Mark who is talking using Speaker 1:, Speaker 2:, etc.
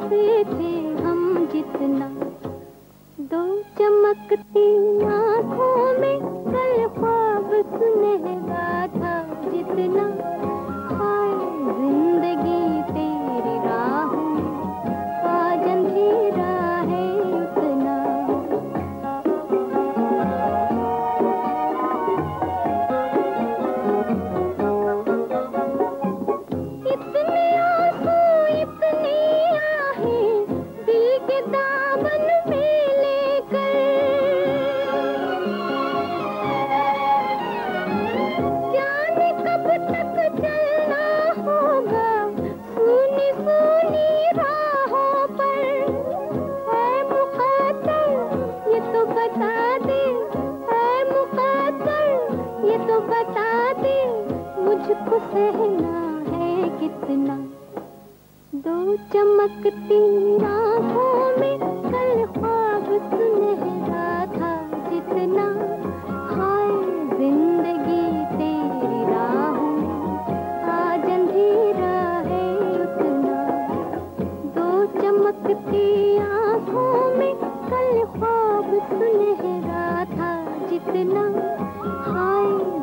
Speaker 1: से थे हम जितना, दो चमकती आँखों में कल ख्वाब सुनहरा था जितना, हाय जिंदगी तेरी राहों में आज अंधेरा है उतना। इतने आंसू इतनी आहें दिल के दामन में लेकर, जाने कब तक चलना होगा सुनी सुनी राहों पर। है मुक़द्दर ये तो बता दे, है मुक़द्दर ये तो बता दे, मुझको सहना है कितना, दो चमकती आँखों में कल ख्वाब सुनहरा था जितना, हाय जिंदगी तेरी राहों में आज अंधेरा है उतना, दो चमकती आँखों में कल ख्वाब सुनहरा था जितना, हाय